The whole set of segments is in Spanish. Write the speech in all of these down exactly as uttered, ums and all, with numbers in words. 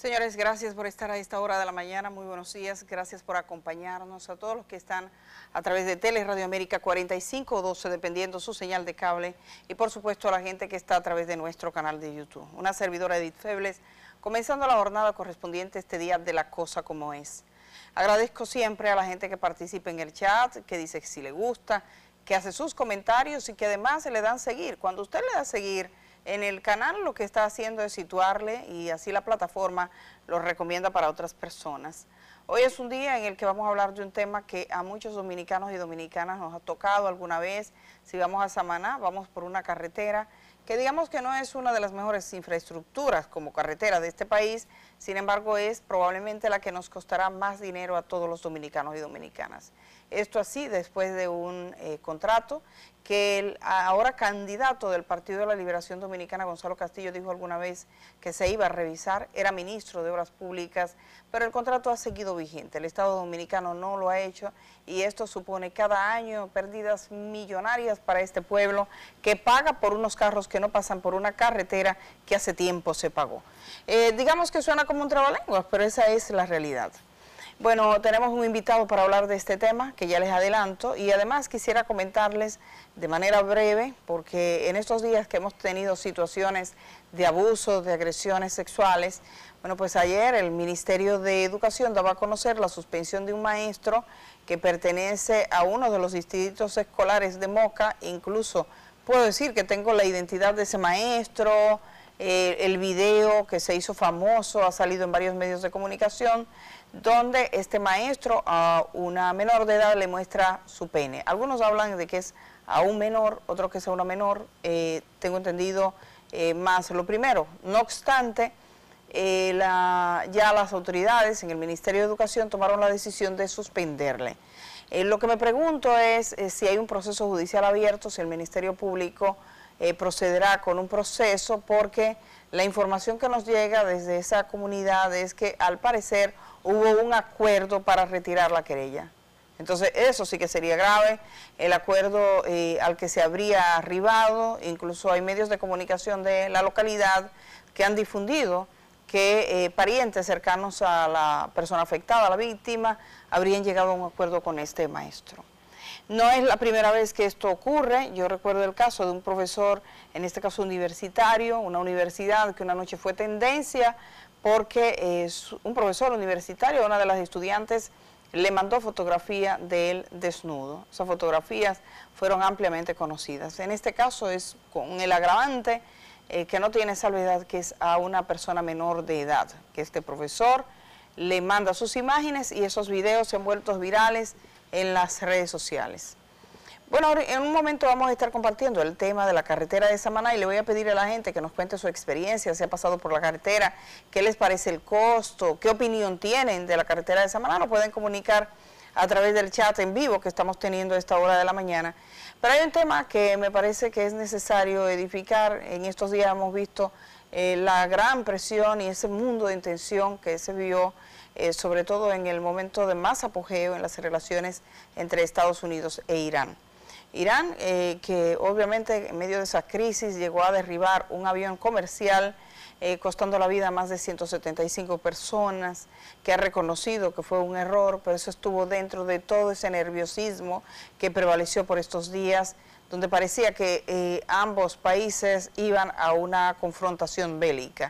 Señores, gracias por estar a esta hora de la mañana. Muy buenos días. Gracias por acompañarnos. A todos los que están a través de Tele Radio América cuarenta y cinco o doce, dependiendo su señal de cable. Y por supuesto a la gente que está a través de nuestro canal de YouTube. Una servidora, Edith Febles, comenzando la jornada correspondiente este día de La Cosa Como Es. Agradezco siempre a la gente que participa en el chat, que dice que si le gusta, que hace sus comentarios y que además se le dan seguir. Cuando usted le da seguir en el canal, lo que está haciendo es situarle y así la plataforma lo recomienda para otras personas. Hoy es un día en el que vamos a hablar de un tema que a muchos dominicanos y dominicanas nos ha tocado alguna vez. Si vamos a Samaná, vamos por una carretera que digamos que no es una de las mejores infraestructuras como carretera de este país, sin embargo es probablemente la que nos costará más dinero a todos los dominicanos y dominicanas. Esto así después de un eh, contrato que el ahora candidato del Partido de la Liberación Dominicana, Gonzalo Castillo, dijo alguna vez que se iba a revisar, era ministro de Obras Públicas, pero el contrato ha seguido vigente, el Estado Dominicano no lo ha hecho y esto supone cada año pérdidas millonarias para este pueblo que paga por unos carros que no pasan por una carretera que hace tiempo se pagó. Eh, digamos que suena como un trabalenguas, pero esa es la realidad. Bueno, tenemos un invitado para hablar de este tema, que ya les adelanto, y además quisiera comentarles de manera breve, porque en estos días que hemos tenido situaciones de abuso, de agresiones sexuales, bueno, pues ayer el Ministerio de Educación daba a conocer la suspensión de un maestro que pertenece a uno de los distritos escolares de Moca. Incluso puedo decir que tengo la identidad de ese maestro, eh, el video que se hizo famoso, ha salido en varios medios de comunicación, donde este maestro a una menor de edad le muestra su pene. Algunos hablan de que es a un menor, otros que es a una menor, eh, tengo entendido eh, más lo primero. No obstante, eh, la, ya las autoridades en el Ministerio de Educación tomaron la decisión de suspenderle. Eh, lo que me pregunto es eh, si hay un proceso judicial abierto, si el Ministerio Público eh, procederá con un proceso, porque la información que nos llega desde esa comunidad es que al parecer hubo un acuerdo para retirar la querella. Entonces eso sí que sería grave, el acuerdo eh, al que se habría arribado. Incluso hay medios de comunicación de la localidad que han difundido que eh, parientes cercanos a la persona afectada, a la víctima, habrían llegado a un acuerdo con este maestro. No es la primera vez que esto ocurre. Yo recuerdo el caso de un profesor, en este caso universitario, una universidad que una noche fue tendencia porque es un profesor universitario, una de las estudiantes le mandó fotografía de él desnudo. Esas fotografías fueron ampliamente conocidas. En este caso es con el agravante eh, que no tiene salvedad, que es a una persona menor de edad, que este profesor le manda sus imágenes y esos videos se han vuelto virales en las redes sociales. Bueno, en un momento vamos a estar compartiendo el tema de la carretera de Samaná y le voy a pedir a la gente que nos cuente su experiencia, si ha pasado por la carretera, qué les parece el costo, qué opinión tienen de la carretera de Samaná. Nos pueden comunicar a través del chat en vivo que estamos teniendo a esta hora de la mañana. Pero hay un tema que me parece que es necesario edificar. En estos días hemos visto eh, la gran presión y ese mundo de intención que se vio, eh, sobre todo en el momento de más apogeo en las relaciones entre Estados Unidos e Irán. Irán, eh, que obviamente en medio de esa crisis llegó a derribar un avión comercial, eh, costando la vida a más de ciento setenta y cinco personas, que ha reconocido que fue un error, pero eso estuvo dentro de todo ese nerviosismo que prevaleció por estos días, donde parecía que eh, ambos países iban a una confrontación bélica.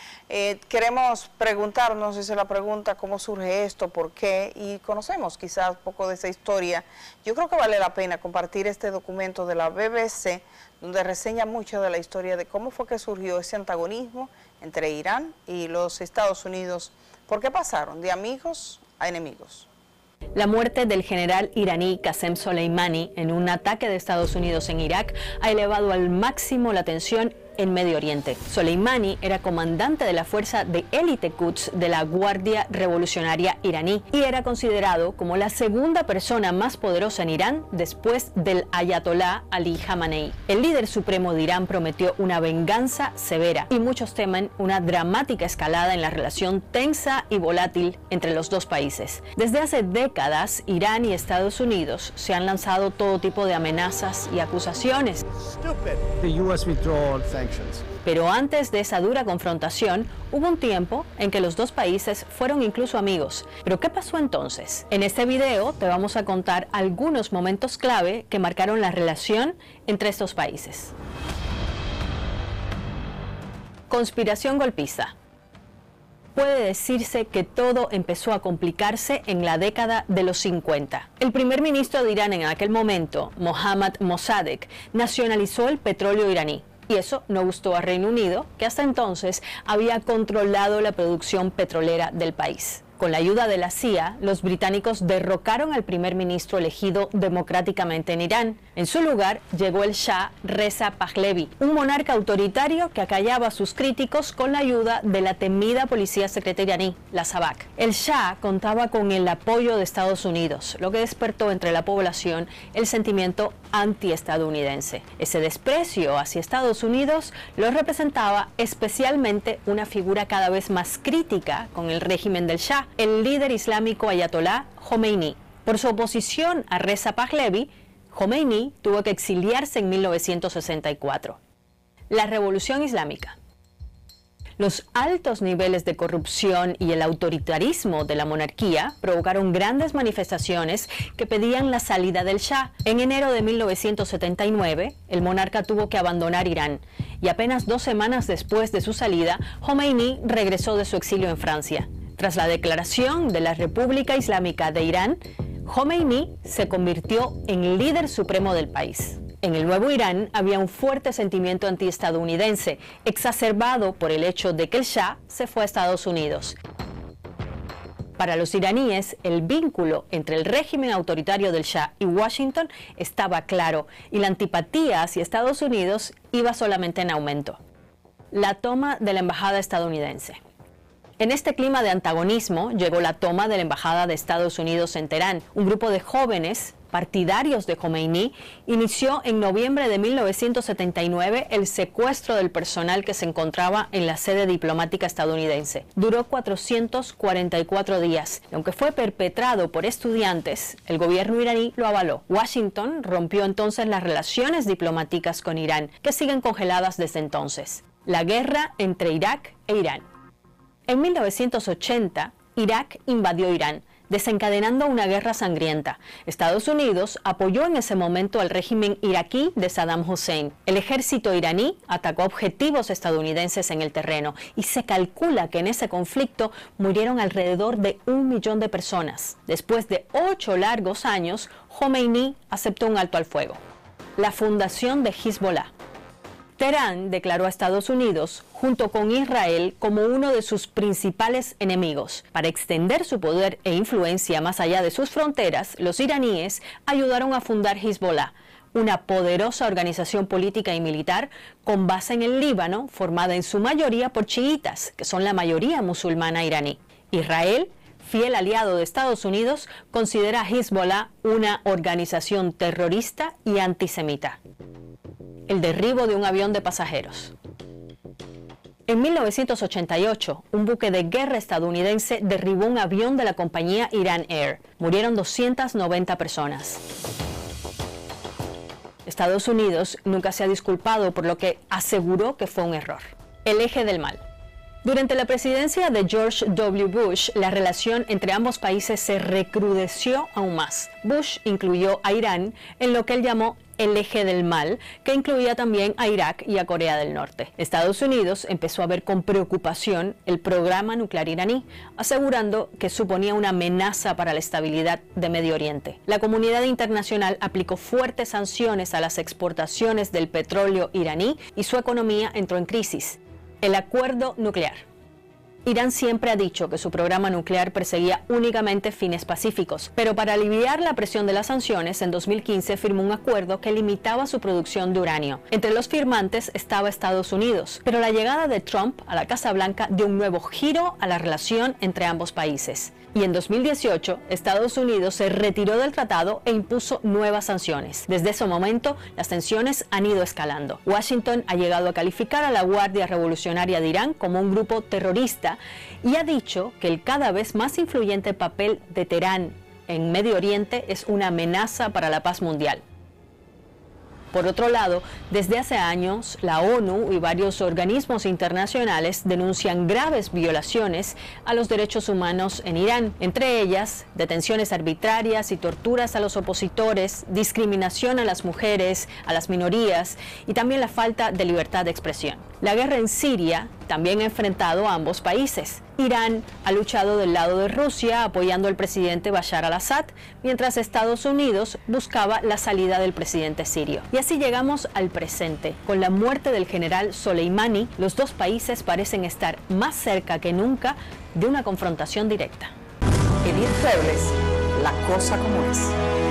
Eh, queremos preguntarnos, esa es la pregunta, cómo surge esto, por qué, y conocemos quizás un poco de esa historia. Yo creo que vale la pena compartir este documento de la B B C, donde reseña mucho de la historia de cómo fue que surgió ese antagonismo entre Irán y los Estados Unidos. ¿Por qué pasaron de amigos a enemigos? La muerte del general iraní Qasem Soleimani en un ataque de Estados Unidos en Irak ha elevado al máximo la tensión en Medio Oriente. Soleimani era comandante de la fuerza de élite Quds de la Guardia Revolucionaria iraní y era considerado como la segunda persona más poderosa en Irán después del ayatolá Ali Khamenei. El líder supremo de Irán prometió una venganza severa y muchos temen una dramática escalada en la relación tensa y volátil entre los dos países. Desde hace décadas, Irán y Estados Unidos se han lanzado todo tipo de amenazas y acusaciones. The U S withdrawal sanctions Pero antes de esa dura confrontación, hubo un tiempo en que los dos países fueron incluso amigos. ¿Pero qué pasó entonces? En este video te vamos a contar algunos momentos clave que marcaron la relación entre estos países. Conspiración golpista. Puede decirse que todo empezó a complicarse en la década de los cincuenta. El primer ministro de Irán en aquel momento, Mohammad Mossadegh, nacionalizó el petróleo iraní. Y eso no gustó a Reino Unido, que hasta entonces había controlado la producción petrolera del país. Con la ayuda de la C I A, los británicos derrocaron al primer ministro elegido democráticamente en Irán. En su lugar llegó el Shah Reza Pahlavi, un monarca autoritario que acallaba a sus críticos con la ayuda de la temida policía secreta iraní, la Sabak. El Shah contaba con el apoyo de Estados Unidos, lo que despertó entre la población el sentimiento antiestadounidense. Ese desprecio hacia Estados Unidos lo representaba especialmente una figura cada vez más crítica con el régimen del Shah, el líder islámico ayatolá Jomeini. Por su oposición a Reza Pahlavi, Jomeini tuvo que exiliarse en mil novecientos sesenta y cuatro. La Revolución Islámica. Los altos niveles de corrupción y el autoritarismo de la monarquía provocaron grandes manifestaciones que pedían la salida del Shah. En enero de mil novecientos setenta y nueve, el monarca tuvo que abandonar Irán y apenas dos semanas después de su salida, Jomeini regresó de su exilio en Francia. Tras la declaración de la República Islámica de Irán, Jomeini se convirtió en líder supremo del país. En el nuevo Irán había un fuerte sentimiento antiestadounidense, exacerbado por el hecho de que el Shah se fue a Estados Unidos. Para los iraníes, el vínculo entre el régimen autoritario del Shah y Washington estaba claro, y la antipatía hacia Estados Unidos iba solamente en aumento. La toma de la embajada estadounidense. En este clima de antagonismo llegó la toma de la embajada de Estados Unidos en Teherán. Un grupo de jóvenes partidarios de Jomeini inició en noviembre de mil novecientos setenta y nueve el secuestro del personal que se encontraba en la sede diplomática estadounidense. Duró cuatrocientos cuarenta y cuatro días. Aunque fue perpetrado por estudiantes, el gobierno iraní lo avaló. Washington rompió entonces las relaciones diplomáticas con Irán, que siguen congeladas desde entonces. La guerra entre Irak e Irán. En mil novecientos ochenta, Irak invadió Irán, desencadenando una guerra sangrienta. Estados Unidos apoyó en ese momento al régimen iraquí de Saddam Hussein. El ejército iraní atacó objetivos estadounidenses en el terreno y se calcula que en ese conflicto murieron alrededor de un millón de personas. Después de ocho largos años, Jomeini aceptó un alto al fuego. La fundación de Hezbollah. Teherán declaró a Estados Unidos, junto con Israel, como uno de sus principales enemigos. Para extender su poder e influencia más allá de sus fronteras, los iraníes ayudaron a fundar Hezbollah, una poderosa organización política y militar con base en el Líbano, formada en su mayoría por chiitas, que son la mayoría musulmana iraní. Israel, fiel aliado de Estados Unidos, considera a Hezbollah una organización terrorista y antisemita. El derribo de un avión de pasajeros. En mil novecientos ochenta y ocho, un buque de guerra estadounidense derribó un avión de la compañía Iran Air. Murieron doscientas noventa personas. Estados Unidos nunca se ha disculpado por lo que aseguró que fue un error. El eje del mal. Durante la presidencia de George W. Bush, la relación entre ambos países se recrudeció aún más. Bush incluyó a Irán en lo que él llamó el eje del mal, que incluía también a Irak y a Corea del Norte. Estados Unidos empezó a ver con preocupación el programa nuclear iraní, asegurando que suponía una amenaza para la estabilidad de Medio Oriente. La comunidad internacional aplicó fuertes sanciones a las exportaciones del petróleo iraní y su economía entró en crisis. El acuerdo nuclear. Irán siempre ha dicho que su programa nuclear perseguía únicamente fines pacíficos, pero para aliviar la presión de las sanciones, en dos mil quince firmó un acuerdo que limitaba su producción de uranio. Entre los firmantes estaba Estados Unidos, pero la llegada de Trump a la Casa Blanca dio un nuevo giro a la relación entre ambos países. Y en dos mil dieciocho, Estados Unidos se retiró del tratado e impuso nuevas sanciones. Desde ese momento, las tensiones han ido escalando. Washington ha llegado a calificar a la Guardia Revolucionaria de Irán como un grupo terrorista y ha dicho que el cada vez más influyente papel de Teherán en Medio Oriente es una amenaza para la paz mundial. Por otro lado, desde hace años, la ONU y varios organismos internacionales denuncian graves violaciones a los derechos humanos en Irán, entre ellas detenciones arbitrarias y torturas a los opositores, discriminación a las mujeres, a las minorías y también la falta de libertad de expresión. La guerra en Siria también ha enfrentado a ambos países. Irán ha luchado del lado de Rusia apoyando al presidente Bashar al-Assad, mientras Estados Unidos buscaba la salida del presidente sirio. Y así llegamos al presente. Con la muerte del general Soleimani, los dos países parecen estar más cerca que nunca de una confrontación directa. Edith Febles, La Cosa Como Es.